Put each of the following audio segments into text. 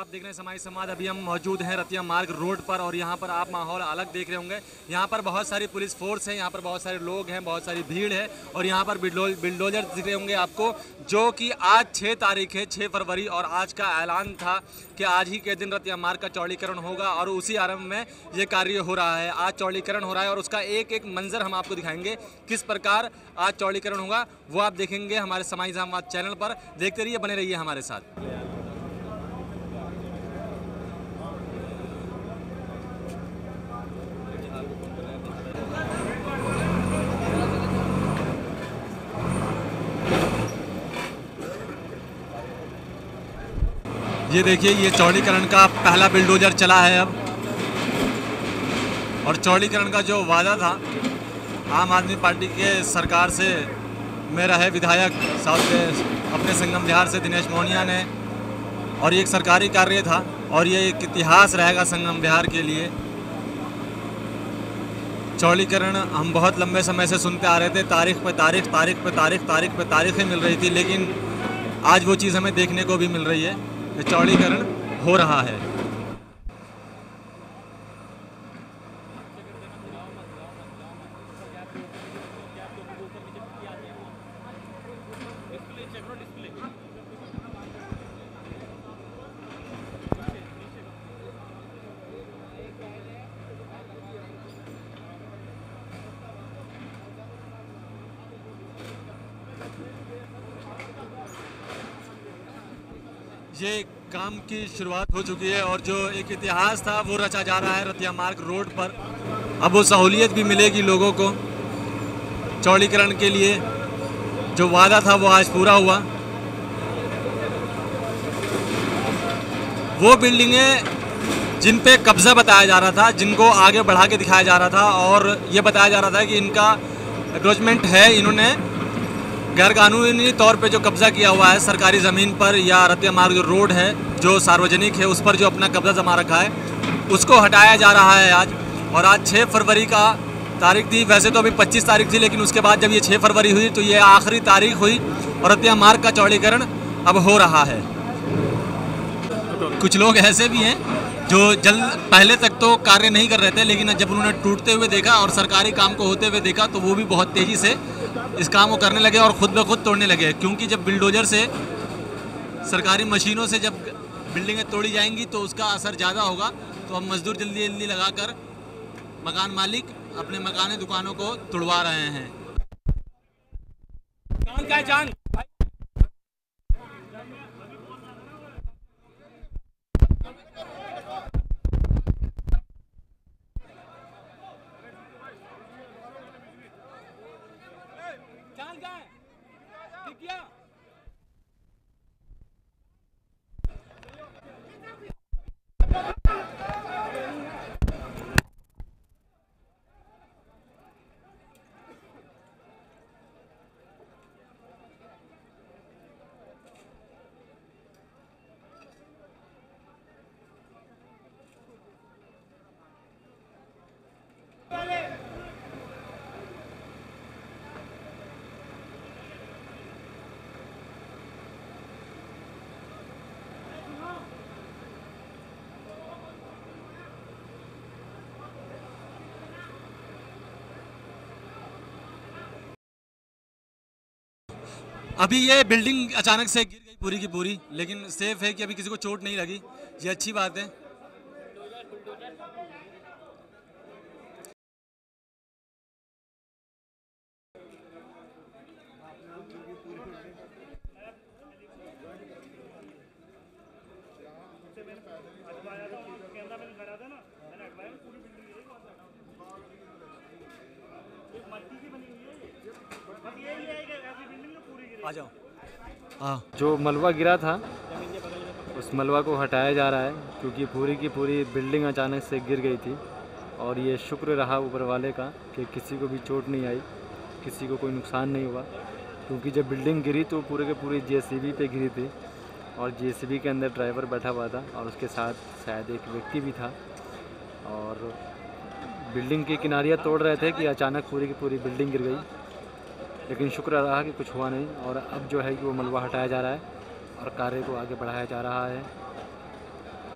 आप देख रहे हैं समाज संवाद। अभी हम मौजूद हैं रतिया मार्ग रोड पर और यहाँ पर आप माहौल अलग देख रहे होंगे। यहाँ पर बहुत सारी पुलिस फोर्स है, यहाँ पर बहुत सारे लोग हैं, बहुत सारी भीड़ है और यहाँ पर बिल्डोजर दिख रहे होंगे आपको, जो कि आज 6 तारीख है, 6 फरवरी, और आज का ऐलान था कि आज ही के दिन रतिया मार्ग का चौड़ीकरण होगा और उसी आरंभ में ये कार्य हो रहा है। आज चौड़ीकरण हो रहा है और उसका एक एक मंजर हम आपको दिखाएंगे किस प्रकार आज चौड़ीकरण होगा, वो आप देखेंगे हमारे समाज संवाद चैनल पर। देखते रहिए, बने रहिए हमारे साथ। ये देखिए, ये चौड़ीकरण का पहला बिल्डोजर चला है अब, और चौड़ीकरण का जो वादा था आम आदमी पार्टी के सरकार से में रहे विधायक साउथ के अपने संगम बिहार से दिनेश मोहनिया ने, और ये एक सरकारी कार्य था और ये एक इतिहास रहेगा संगम बिहार के लिए। चौड़ीकरण हम बहुत लंबे समय से सुनते आ रहे थे, तारीख पे तारीख, तारीख पे तारीख, तारीख पे तारीखें मिल रही थी, लेकिन आज वो चीज़ हमें देखने को भी मिल रही है कि चौड़ीकरण हो रहा है। ये काम की शुरुआत हो चुकी है और जो एक इतिहास था वो रचा जा रहा है रतिया मार्ग रोड पर। अब वो सहूलियत भी मिलेगी लोगों को। चौड़ीकरण के लिए जो वादा था वो आज पूरा हुआ। वो बिल्डिंगें जिन पे कब्जा बताया जा रहा था, जिनको आगे बढ़ा के दिखाया जा रहा था और ये बताया जा रहा था कि इनका एंक्रोचमेंट है, इन्होंने गैर कानूनी तौर पे जो कब्जा किया हुआ है सरकारी ज़मीन पर, या रतिया मार्ग जो रोड है जो सार्वजनिक है उस पर जो अपना कब्जा जमा रखा है, उसको हटाया जा रहा है आज। और आज 6 फरवरी का तारीख थी, वैसे तो अभी 25 तारीख थी, लेकिन उसके बाद जब ये 6 फरवरी हुई तो ये आखिरी तारीख हुई और रतिया मार्ग का चौड़ीकरण अब हो रहा है। कुछ लोग ऐसे भी हैं जो पहले तक तो कार्य नहीं कर रहे थे, लेकिन जब उन्होंने टूटते हुए देखा और सरकारी काम को होते हुए देखा तो वो भी बहुत तेज़ी से इस काम को करने लगे और खुद ब खुद तोड़ने लगे। क्योंकि जब बिल्डोजर से, सरकारी मशीनों से जब बिल्डिंगें तोड़ी जाएंगी तो उसका असर ज़्यादा होगा। तो अब मजदूर जल्दी जल्दी लगाकर मकान मालिक अपने मकान दुकानों को तुड़वा रहे हैं। अभी ये बिल्डिंग अचानक से गिर गई पूरी की पूरी, लेकिन सेफ है कि अभी किसी को चोट नहीं लगी, ये अच्छी बात है। आ जाओ। हाँ, जो मलबा गिरा था उस मलबा को हटाया जा रहा है, क्योंकि पूरी की पूरी बिल्डिंग अचानक से गिर गई थी। और ये शुक्र रहा ऊपर वाले का कि किसी को भी चोट नहीं आई, किसी को कोई नुकसान नहीं हुआ। क्योंकि जब बिल्डिंग गिरी तो पूरे के पूरे जेसीबी पे गिरी थी और जेसीबी के अंदर ड्राइवर बैठा हुआ था और उसके साथ शायद एक व्यक्ति भी था। और बिल्डिंग की किनारियाँ तोड़ रहे थे कि अचानक पूरी की पूरी बिल्डिंग गिर गई, लेकिन शुक्र रहा कि कुछ हुआ नहीं। और अब जो है कि वो मलबा हटाया जा रहा है और कार्य को आगे बढ़ाया जा रहा है।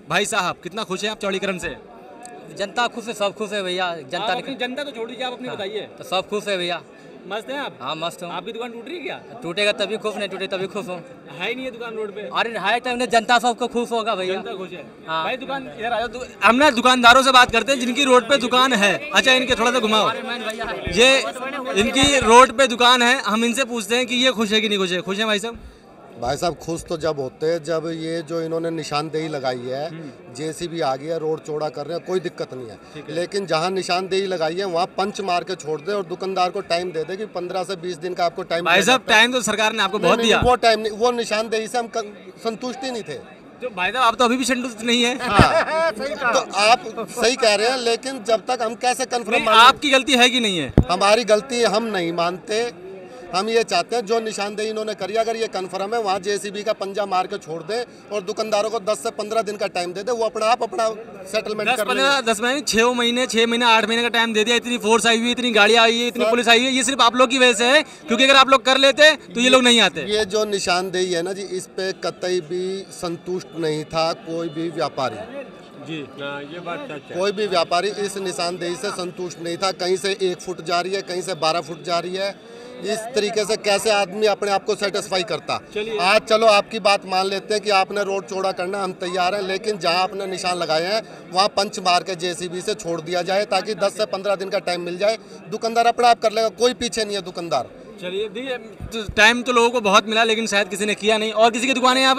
भाई साहब कितना खुश हैं आप चौड़ीकरण से? जनता खुश है, सब खुश है भैया। जनता आप अपनी जनता तो छोड़ दीजिए, आप अपनी बताइए। तो सब खुश है भैया। मस्त हैं आप? हाँ मस्त हूँ। आपकी दुकान टूट रही है क्या? टूटेगा तभी खुश, नहीं टूटे तभी खुश हूँ। है ही नहीं है दुकान रोड पे। अरे है तो जनता सबको खुश होगा भैया। जनता खुश है। हाँ। भाई दुकान इधर आ जाओ। हम ना दुकानदारों से बात करते हैं जिनकी रोड पे दुकान है। अच्छा इनके थोड़ा सा घुमाओ। ये इनकी रोड पे दुकान है, हम इनसे पूछते हैं कि ये खुश है कि नहीं खुश है। खुश है भाई साहब? भाई साहब खुश तो जब होते हैं जब ये जो इन्होंने निशानदेही लगाई है, जेसीबी आ गया, रोड चौड़ा कर रहे हैं, कोई दिक्कत नहीं है। लेकिन जहाँ निशानदेही लगाई है वहाँ पंच मार के छोड़ दे और दुकानदार को टाइम दे दे कि 15 से 20 दिन का आपको टाइम। भाई साहब टाइम तो सरकार ने आपको बहुत दिया। वो टाइम नहीं, वो निशानदेही से हम संतुष्ट ही नहीं थे। तो भाई साहब आप तो अभी भी संतुष्ट नहीं है। हाँ। तो आप सही कह रहे हैं, लेकिन जब तक हम कैसे कंफर्म, आपकी गलती है कि नहीं है? हमारी गलती हम नहीं मानते। हम ये चाहते हैं जो निशानदेही इन्होंने करी, अगर ये कन्फर्म है वहाँ जेसीबी का पंजा मार के छोड़ दे और दुकानदारों को 10 से 15 दिन का टाइम दे दे, वो अपना सेटलमेंट कर लेंगे। 10 महीने 6 महीने 8 महीने का टाइम दे दिया। इतनी फोर्स आई हुई है, इतनी गाड़ियाँ आई है, इतनी पुलिस आई है, ये सिर्फ आप लोग की वजह से है, क्योंकि अगर आप लोग कर लेते तो ये लोग नहीं आते। ये जो निशानदेही है ना जी, इस पे कतई भी संतुष्ट नहीं था कोई भी व्यापारी जी। ये बात सच है। कोई भी व्यापारी इस निशानदेही से संतुष्ट नहीं था। कहीं से 1 फुट जा रही है, कहीं से 12 फुट जा रही है। इस तरीके से कैसे आदमी अपने आप को सेटिस्फाई करता। आज चलो आपकी बात मान लेते हैं कि आपने रोड चौड़ा करना, हम तैयार हैं, लेकिन जहां आपने निशान लगाए हैं वहां पंच मार के जेसीबी से छोड़ दिया जाए, ताकि 10 से 15 दिन का टाइम मिल जाए। दुकानदार अपना आप कर लेगा, कोई पीछे नहीं है दुकानदार। चलिए टाइम तो लोगों को बहुत मिला, लेकिन शायद किसी ने किया नहीं। और किसी की दुकान है यहाँ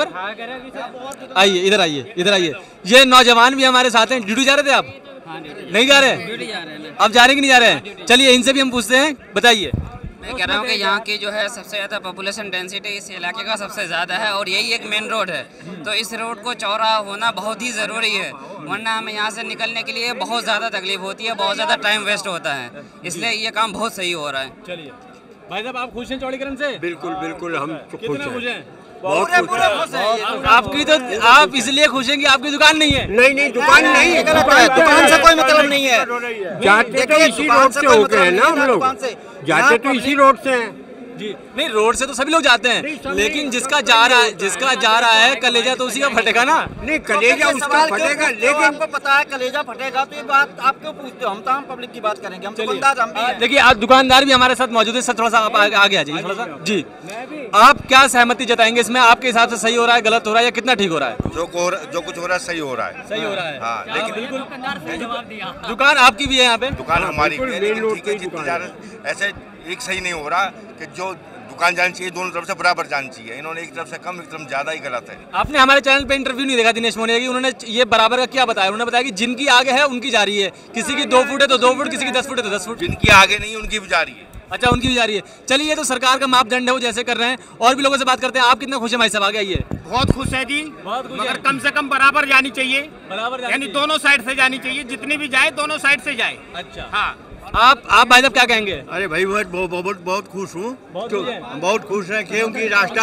पर? आइए इधर आइए, इधर आइए। ये नौजवान भी हमारे साथ हैं। ड्यूटी जा रहे थे आप? नहीं जा रहे? अब जा रहे कि नहीं जा रहे हैं? चलिए इनसे भी हम पूछते हैं, बताइए। मैं कह रहा हूँ कि यहाँ की जो है सबसे ज़्यादा पॉपुलेशन डेंसिटी इस इलाके का सबसे ज़्यादा है और यही एक मेन रोड है, तो इस रोड को चौड़ा होना बहुत ही ज़रूरी है, वरना हमें यहाँ से निकलने के लिए बहुत ज़्यादा तकलीफ होती है, बहुत ज़्यादा टाइम वेस्ट होता है, इसलिए ये काम बहुत सही हो रहा है। चलिए भाई साहब आप खुश हैं चौड़ीकरण से? बिल्कुल बिल्कुल, हम खुश हैं, बहुत खुश हैं। आपकी तो आप इसलिए खुश हैं कि आपकी दुकान नहीं है? नहीं दुकान नहीं है, दुकान से कोई मतलब नहीं है। जाते तो इसी रोड से होते हैं ना हम लोग, जाते तो इसी रोड से हैं जी। नहीं रोड से तो सभी लोग जाते हैं, लेकिन जिसका जा रहा है कलेजा तो उसी का फटेगा ना। नहीं कलेजा उसका फटेगा, लेकिन आपको पता है कलेजा फटेगा, तो ये बात आप क्यों पूछते हो? हम तो हम पब्लिक की बात करेंगे, हम दुकानदार हम भी हैं। देखिए आप दुकानदार भी हमारे साथ मौजूद है सर, थोड़ा सा आप आगे आ जाइए थोड़ा सा जी। आप क्या सहमति जताएंगे इसमें? आपके हिसाब से सही हो रहा है, गलत हो रहा है, या कितना ठीक हो रहा है? जो कुछ हो रहा है सही हो रहा है। सही हो रहा है हाँ, लेकिन बिल्कुल। दुकान आपकी भी है यहाँ पे? दुकान हमारी भी है, लेकिन ठीक है जितनी जा रहे ऐसे एक सही नहीं हो रहा कि जो दुकान जानी चाहिए दोनों तरफ से बराबर जानी चाहिए, इन्होंने एक तरफ से कम एक तरफ ज्यादा ही गलत है। आपने हमारे चैनल पे इंटरव्यू नहीं देखा दिनेश मोनिया की, उन्होंने ये बराबर का क्या बताया? उन्होंने बताया कि जिनकी आगे है उनकी जा रही है, किसी की 2 फुट है तो 2 फुट, किसी की 10 फुट है तो 10 फुट। जिनकी आगे नहीं उनकी भी जा रही है। अच्छा उनकी भी जा रही है। चलिए ये तो सरकार का मापदंड है, वो जैसे कर रहे हैं। और भी लोगों से बात करते हैं। आप कितना खुश हैं भाई साहब? आगे आइए। बहुत खुश है जी, मगर कम से कम बराबर जानी चाहिए, बराबर यानी दोनों साइड से जानी चाहिए, जितनी भी जाए दोनों साइड से जाए। अच्छा हाँ आप भाई साहब क्या कहेंगे? अरे भाई बहुत खुश हूँ, बहुत खुश है, क्योंकि रास्ता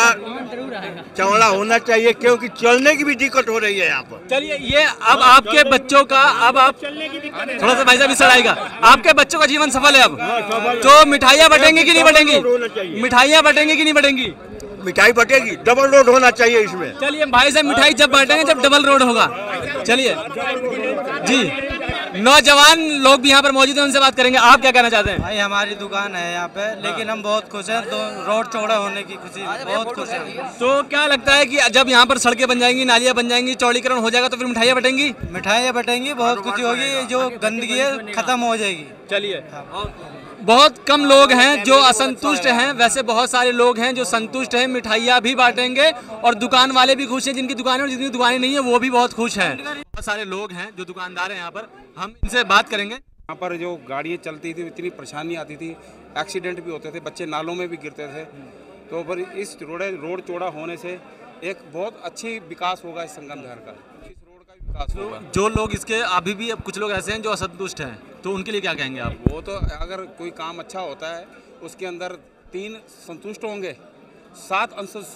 चौड़ा होना चाहिए, क्योंकि चलने की भी दिक्कत हो रही है यहाँ पर। चलिए ये अब आपके बच्चों का, अब आप थोड़ा सा भाई साहब इस आएगा, आपके बच्चों का जीवन सफल है अब, तो मिठाइयाँ बटेंगी कि नहीं बटेंगी? मिठाइयाँ बटेंगी कि नहीं बटेंगी? मिठाई बटेगी, डबल रोड होना चाहिए इसमें। चलिए भाई साहब मिठाई जब बांटेंगे जब डबल रोड होगा। चलिए जी, नौजवान लोग भी यहाँ पर मौजूद हैं, उनसे बात करेंगे। आप क्या कहना चाहते हैं? भाई हमारी दुकान है यहाँ पे, लेकिन हम बहुत खुश हैं, तो रोड चौड़ा होने की खुशी, बहुत खुश हैं। तो क्या लगता है कि जब यहाँ पर सड़कें बन जाएंगी, नालियाँ बन जाएंगी, चौड़ीकरण हो जाएगा, तो फिर मिठाइयाँ बटेंगी? मिठाइयाँ बटेंगी, बहुत खुशी होगी, जो गंदगी है खत्म हो जाएगी। चलिए बहुत कम लोग हैं जो असंतुष्ट हैं, वैसे बहुत सारे लोग हैं जो संतुष्ट हैं। मिठाइयाँ भी बांटेंगे और दुकान वाले भी खुश हैं, जिनकी दुकानें और जिनकी दुकानें नहीं है वो भी बहुत खुश हैं। बहुत सारे लोग हैं जो दुकानदार हैं यहाँ पर, हम इनसे बात करेंगे। यहाँ पर जो गाड़ियाँ चलती थी इतनी परेशानी आती थी, एक्सीडेंट भी होते थे, बच्चे नालों में भी गिरते थे, तो पर इस रोड चौड़ा होने से एक बहुत अच्छी विकास होगा इस संगम शहर का, इस रोड का भी विकास होगा। जो लोग इसके अभी भी, अब कुछ लोग ऐसे हैं जो असंतुष्ट हैं, तो उनके लिए क्या कहेंगे आप? वो तो अगर कोई काम अच्छा होता है उसके अंदर 3 संतुष्ट होंगे, 7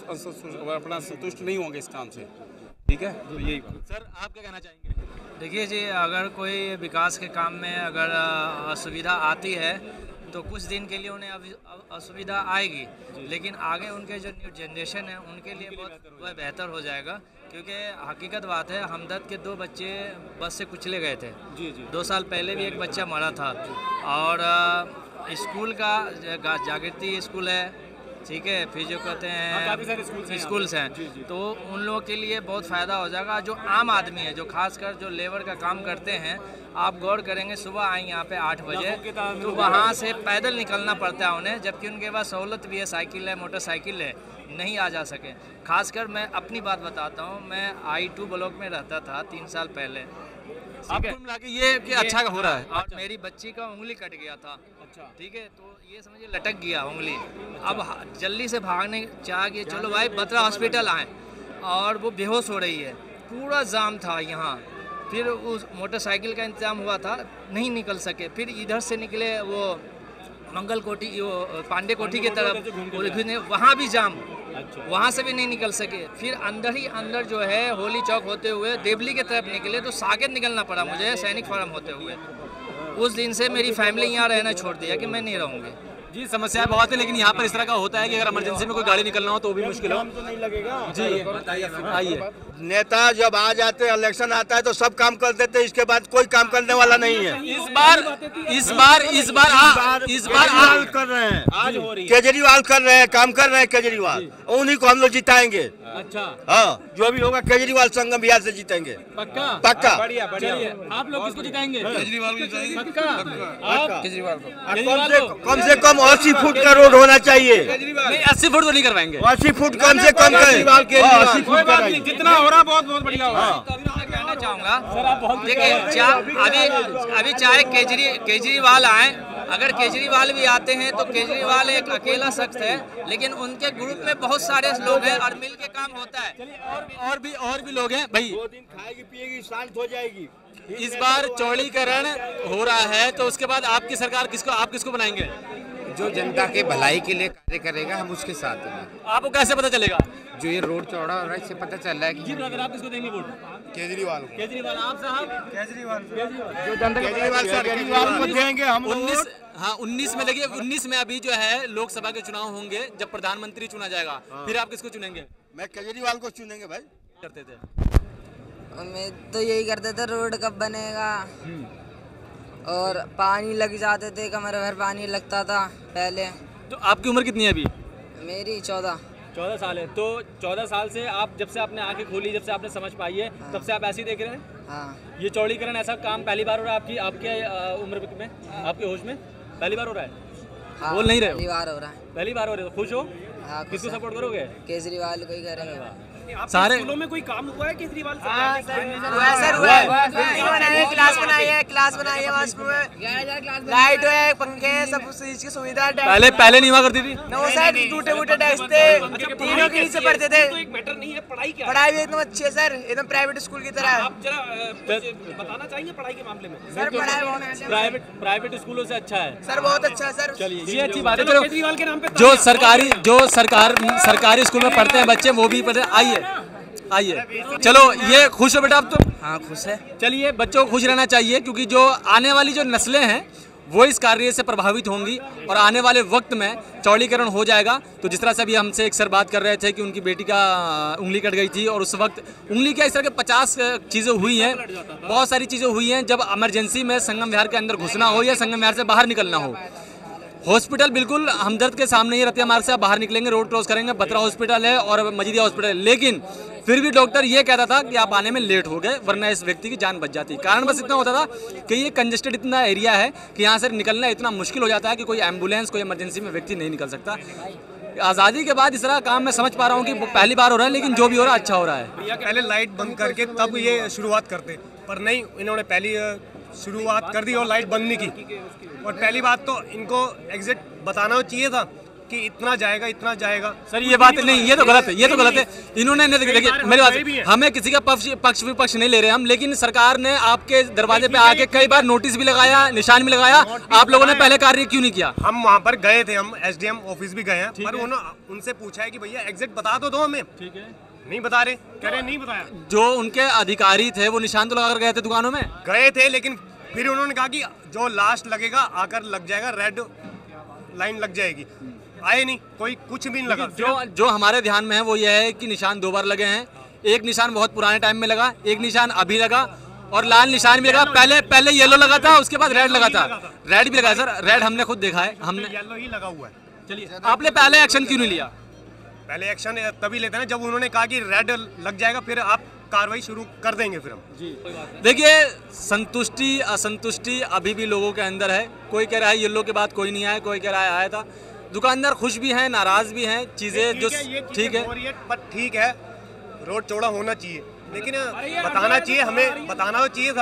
अपना संतुष्ट नहीं होंगे इस काम से, ठीक है? तो यही बात। सर आप क्या कहना चाहेंगे? देखिए जी, अगर कोई विकास के काम में अगर असुविधा आती है तो कुछ दिन के लिए उन्हें असुविधा आएगी, लेकिन आगे उनके जो न्यू जनरेशन है उनके लिए बहुत वह बेहतर हो जाएगा। क्योंकि हकीकत बात है, हमदर्द के 2 बच्चे बस से कुचले गए थे। 2 साल पहले भी एक बच्चा मरा था। और स्कूल का जागृति स्कूल है, ठीक है, फिर जो कहते हैं स्कूल्स हैं, तो उन लोगों के लिए बहुत फ़ायदा हो जाएगा। जो आम आदमी है, जो खासकर जो लेबर का काम करते हैं, आप गौर करेंगे सुबह आए यहाँ पे 8 बजे, तो वहाँ से पैदल निकलना पड़ता है उन्हें, जबकि उनके पास सहूलत भी है, साइकिल है, मोटरसाइकिल है, नहीं आ जा सके। खासकर मैं अपनी बात बताता हूँ, मैं I2 ब्लॉक में रहता था 3 साल पहले। ये कि अच्छा हो रहा है। और मेरी बच्ची का उंगली कट गया था, ठीक है, तो ये समझिए लटक गया उंगली। अब जल्दी से भागने चाह के चलो भाई बत्रा हॉस्पिटल आए, और वो बेहोश हो रही है, पूरा जाम था यहाँ। फिर उस मोटरसाइकिल का इंतजाम हुआ था, नहीं निकल सके। फिर इधर से निकले वो मंगल कोठी, वो पांडे कोठी की तरफ, वहाँ भी जाम, वहाँ से भी नहीं निकल सके। फिर अंदर ही अंदर जो है होली चौक होते हुए देवली की तरफ निकले, तो साकेत निकलना पड़ा मुझे, सैनिक फार्म होते हुए। उस दिन से मेरी फैमिली यहाँ रहना छोड़ दिया कि मैं नहीं रहूँगी। जी, समस्याएं बहुत है, लेकिन यहाँ पर इस तरह का होता है कि अगर इमरजेंसी में कोई गाड़ी निकलना हो तो भी मुश्किल हो। तो नहीं लगेगा जी बताइए, आइए। नेता जब आ जाते हैं, इलेक्शन आता है तो सब काम कर देते हैं, इसके बाद कोई काम करने वाला नहीं है। इस बार कर रहे हैं, आज हो रही है, केजरीवाल कर रहे हैं, काम कर रहे हैं केजरीवाल, उन्हीं को हम लोग जिताएंगे। अच्छा, हाँ, जो भी होगा केजरीवाल संगम बिहार से जीतेंगे, पक्का पक्का। बढ़िया बढ़िया। आप लोग किसको जिताएंगे? केजरीवाल को जिताएंगे, पक्का केजरीवाल को। कम से कम 80 फुट का रोड होना चाहिए। नहीं, 80 फुट तो नहीं करवाएंगे, 80 फुट कम से कम करें। जितना हो रहा बहुत बहुत बढ़िया हो रहा है। कहना चाहूँगा, देखिए अभी चाहे केजरीवाल आए, अगर केजरीवाल भी आते हैं तो केजरीवाल एक अकेला शख्स है, लेकिन उनके ग्रुप में बहुत सारे लोग हैं और मिल के काम होता है। और भी लोग हैं भाई। 2 दिन खाएगी पिएगी शांत हो जाएगी। इस बार चौड़ीकरण हो रहा है, तो उसके बाद आपकी सरकार आप किसको बनाएंगे? जो जनता के भलाई के लिए कार्य करेगा, हम उसके साथ हैं। आपको कैसे पता चलेगा? जो ये रोड चौड़ा हो रहा है, इससे पता चल रहा है कि जी ब्रदर, आप किसको देंगे वोट? केजरीवाल को। केजरीवाल। आप साहब? केजरीवाल जो जनता केजरीवाल को देंगे हम। 19 में लगे, 19 में अभी जो है लोकसभा के चुनाव होंगे, जब प्रधानमंत्री चुना जाएगा, फिर आप किसको चुनेंगे? मैं केजरीवाल को चुनेंगे भाई। करते थे उम्मीद तो यही करते थे, रोड कब बनेगा, और पानी लग जाते थे, कमर भर पानी लगता था पहले। तो आपकी उम्र कितनी है अभी? मेरी 14 साल है। तो 14 साल से आप, जब से आपने आंखें खोली, जब से आपने समझ पाई है, तब से आप ऐसे ही देख रहे हैं? हाँ। ये चौड़ीकरण ऐसा काम पहली बार हो रहा है आपके उम्र में, आपके होश में पहली बार हो रहा है? हाँ, बोल नहीं रहे हो? पहली बार हो रहा है। पहली बार हो रहे हो, खुश हो? हाँ, किसको सपोर्ट करोगे? केजरीवाल को ही करेंगे। सारे स्कूलों में कोई काम हुआ है केजरीवाल से? क्लास बनाई है, लाइट है, पंखे, सब चीज की सुविधा। पहले नहीं हुआ करती थी। टूटे फूटे डेस्क थे, तीनों के नीचे पढ़ते थे। तो एक मैटर नहीं है, पढ़ाई क्या है? पढ़ाई भी एकदम अच्छी है सर, एकदम प्राइवेट स्कूल की तरह। आप जरा बताना चाहेंगे पढ़ाई के मामले में? सर पढ़ाई बहुत अच्छा है, प्राइवेट स्कूलों से अच्छा है सर, बहुत अच्छा है सर। चलिए, ये अच्छी बात है। केजरीवाल के नाम पे जो सरकारी स्कूल में पढ़ते हैं बच्चे, वो भी पढ़ते हैं। आइए, चलो, ये खुश हो बेटा आप तो? हाँ, खुश है। चलिए, बच्चों को खुश रहना चाहिए, क्योंकि जो आने वाली जो नस्लें हैं वो इस कार्य से प्रभावित होंगी, और आने वाले वक्त में चौड़ीकरण हो जाएगा। तो जिस तरह से अभी हमसे एक सर बात कर रहे थे कि उनकी बेटी का उंगली कट गई थी, और उस वक्त उंगली क्या, इस तरह के 50 चीज़ें हुई हैं, बहुत सारी चीज़ें हुई हैं। जब इमरजेंसी में संगम विहार के अंदर घुसना हो या संगम विहार से बाहर निकलना हो, हॉस्पिटल बिल्कुल हमदर्द के सामने ही, रतिया मार्ग से आप बाहर निकलेंगे, रोड क्रॉस करेंगे, बत्रा हॉस्पिटल है और मजीदिया हॉस्पिटल है, लेकिन फिर भी डॉक्टर ये कहता था कि आप आने में लेट हो गए, वरना इस व्यक्ति की जान बच जाती। कारण बस इतना होता था कि ये कंजेस्टेड इतना एरिया है कि यहाँ से निकलना इतना मुश्किल हो जाता है कि कोई एम्बुलेंस, कोई इमरजेंसी में व्यक्ति नहीं निकल सकता। आज़ादी के बाद इस तरह काम मैं समझ पा रहा हूँ कि पहली बार हो रहा है, लेकिन जो भी हो रहा है अच्छा हो रहा है। पहले लाइट बंद करके तब ये शुरुआत करते, पर नहीं, इन्होंने पहली शुरुआत कर दी और लाइट बंद नहीं की। और पहली बात तो इनको एग्जिट बताना चाहिए था कि इतना जाएगा। सर ये बात नहीं, ये तो गलत है, ये तो गलत है। इन्होंने देखिए मेरी बात, हमें किसी का पक्ष विपक्ष नहीं ले रहे हम, लेकिन सरकार ने आपके दरवाजे पे आके कई बार नोटिस भी लगाया, निशान भी लगाया, आप लोगों ने पहले कार्य क्यों नहीं किया? हम वहाँ पर गए थे, हम SDM ऑफिस भी गए हैं, पर उनसे पूछा है कि भैया एग्जिट बता तो दो हमें। ठीक है, नहीं बता रहे, कह रहे नहीं बताया। जो उनके अधिकारी थे वो निशान तो लगाकर गए थे, दुकानों में गए थे, लेकिन फिर उन्होंने कहा कि जो लास्ट लगेगा आकर लग जाएगा रेड लाइन लग जाएगी, आए नहीं, कोई कुछ भी नहीं लगा। जो हमारे ध्यान में है वो ये है कि निशान 2 बार लगे हैं। एक निशान बहुत पुराने टाइम में लगा, एक निशान अभी लगा और लाल निशान भी लगा। पहले येलो लगा था, उसके बाद रेड लगा था। रेड भी लगा सर, रेड हमने खुद देखा है, हमने येलो ही लगा हुआ है। चलिए, आपने पहले एक्शन क्यों नहीं लिया? पहले एक्शन तभी लेते हैं जब उन्होंने कहा कि रेड लग जाएगा, फिर आप कार्रवाई शुरू कर देंगे फिर हम। जी, देखिए, संतुष्टि असंतुष्टि अभी भी लोगों के अंदर है। कोई कह रहा है येलो के बाद कोई नहीं आया, कोई कह रहा है आया था। दुकानदार खुश भी हैं, नाराज भी हैं, चीज़ें जो ठीक है, पर ठीक है, रोड चौड़ा होना चाहिए, लेकिन बताना चाहिए, हमें बताना तो चाहिए था,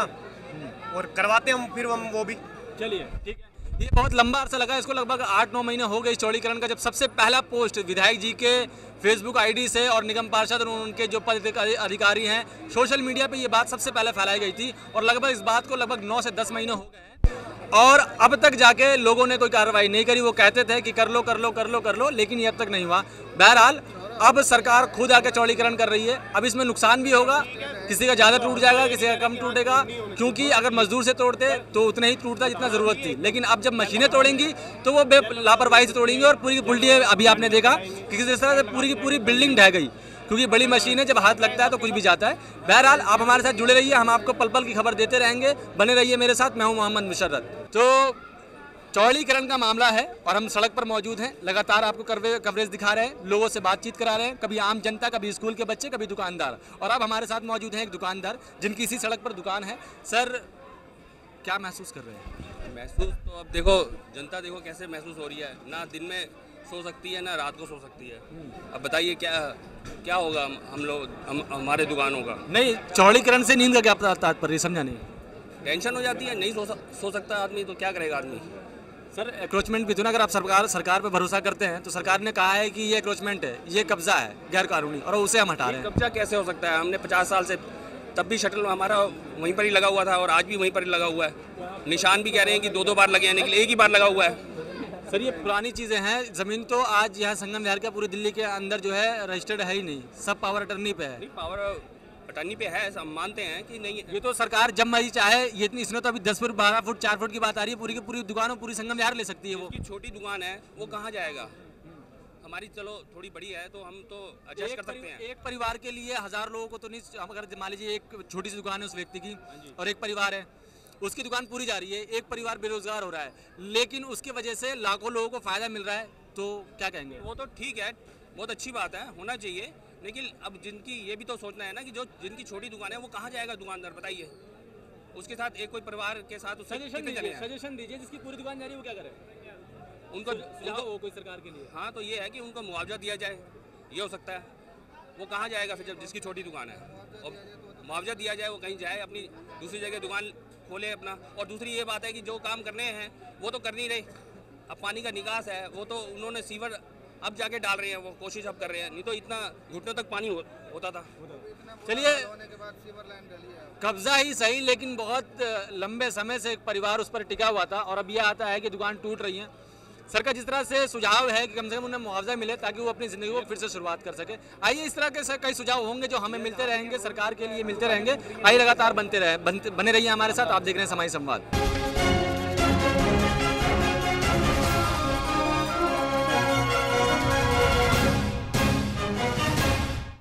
और करवाते हम फिर हम वो भी। चलिए, ठीक है। ये बहुत लंबा अरसा लगा, इसको लगभग 8-9 महीने हो गए इस चौड़ीकरण का, जब सबसे पहला पोस्ट विधायक जी के फेसबुक आईडी से और निगम पार्षद और उनके जो पद अधिकारी हैं सोशल मीडिया पे ये बात सबसे पहले फैलाई गई थी, और लगभग इस बात को लगभग 9 से 10 महीने हो गए हैं और अब तक जाके लोगों ने कोई कार्रवाई नहीं करी। वो कहते थे कि कर लो कर लो कर लो कर लो, लेकिन ये अब तक नहीं हुआ। बहरहाल अब सरकार खुद आके चौड़ीकरण कर रही है। अब इसमें नुकसान भी होगा, किसी का ज़्यादा टूट जाएगा, किसी का कम टूटेगा, क्योंकि अगर मजदूर से तोड़ते तो उतना ही टूटता जितना ज़रूरत थी, लेकिन अब जब मशीनें तोड़ेंगी तो वो लापरवाही से तोड़ेंगी और पूरी बुल्टी अभी आपने देखा कि किस तरह से पूरी की पूरी बिल्डिंग ढह गई, क्योंकि बड़ी मशीन है, जब हाथ लगता है तो कुछ भी जाता है। बहरहाल आप हमारे साथ जुड़े रहिए, हम आपको पल पल की खबर देते रहेंगे, बने रहिए मेरे साथ। मैं हूँ मोहम्मद मुशर्रत। तो चौड़ीकरण का मामला है और हम सड़क पर मौजूद हैं, लगातार आपको कवरेज दिखा रहे हैं, लोगों से बातचीत करा रहे हैं, कभी आम जनता, कभी स्कूल के बच्चे, कभी दुकानदार। और अब हमारे साथ मौजूद हैं एक दुकानदार जिनकी इसी सड़क पर दुकान है। सर, क्या महसूस कर रहे हैं? महसूस तो अब देखो, जनता देखो कैसे महसूस हो रही है, ना दिन में सो सकती है ना रात को सो सकती है। अब बताइए क्या होगा हमारे दुकानों का। नहीं, चौड़ीकरण से नींद का क्या तात्पर्य, समझा नहीं? टेंशन हो जाती है, नहीं सो सकता आदमी, तो क्या करेगा आदमी। सर, एंक्रोचमेंट भी तो ना, अगर आप सरकार पे भरोसा करते हैं तो सरकार ने कहा है कि ये एंक्रोचमेंट है, ये कब्जा है गैर कानूनी, और उसे हम हटा रहे हैं। कब्जा कैसे हो सकता है? हमने 50 साल से, तब भी शटल हमारा वहीं पर ही लगा हुआ था और आज भी वहीं पर ही लगा हुआ है। निशान भी कह रहे हैं कि 2-2 बार लगे हैं, लेकिन एक ही बार लगा हुआ है। सर, ये पुरानी चीज़ें हैं। ज़मीन तो आज यहाँ संगम विहार का पूरी दिल्ली के अंदर जो है रजिस्टर्ड है ही नहीं, सब पावर अटर्नी पे है। पावर अटर्नी पे है, हम मानते हैं कि नहीं, ये तो सरकार जब मर्जी चाहे, ये इतनी, इसने तो अभी 10 फुट 12 फुट 4 फुट की बात आ रही है, पूरी की पूरी दुकान और पूरी संगम विहार ले सकती है। वो छोटी दुकान है, वो कहाँ जाएगा? हमारी चलो थोड़ी बड़ी है तो हम तो एडजस्ट कर सकते हैं। एक परिवार के लिए 1000 लोगों को तो नहीं, अगर मान लीजिए एक छोटी सी दुकान है उस व्यक्ति की और एक परिवार है, उसकी दुकान पूरी जा रही है, एक परिवार बेरोजगार हो रहा है, लेकिन उसकी वजह से लाखों लोगों को फायदा मिल रहा है, तो क्या कहेंगे? वो तो ठीक है, बहुत अच्छी बात है, होना चाहिए, लेकिन अब जिनकी ये भी तो सोचना है ना कि जो जिनकी छोटी दुकान है वो कहाँ जाएगा दुकानदार, बताइए। उसके साथ एक कोई परिवार के साथ सजेशन दीजिए, जिसकी पूरी दुकान जा रही है वो क्या करे? उनको कोई सरकार के लिए। हाँ, तो ये है कि उनको मुआवजा दिया जाए, ये हो सकता है। वो कहाँ जाएगा फिर जब जिसकी छोटी दुकान है, और मुआवजा दिया जाए, वो कहीं जाए, अपनी दूसरी जगह दुकान खोले अपना। और दूसरी ये बात है कि जो काम करने हैं वो तो कर नहीं रहे। अब पानी का निकास है, वो तो उन्होंने सीवर अब जाके डाल रहे हैं, वो कोशिश अब कर रहे हैं, नहीं तो इतना घुटनों तक पानी होता था। चलिए, कब्जा ही सही, लेकिन बहुत लंबे समय से एक परिवार उस पर टिका हुआ था, और अब यह आता है कि दुकान टूट रही है। सर का जिस तरह से सुझाव है कि कम से कम उन्हें मुआवजा मिले ताकि वो अपनी ज़िंदगी को फिर से शुरुआत कर सके। आइए, इस तरह के कई सुझाव होंगे जो हमें मिलते रहेंगे, सरकार के लिए मिलते रहेंगे। आइए, लगातार बने रहिए हमारे साथ। आप देख रहे हैं समाई संवाद।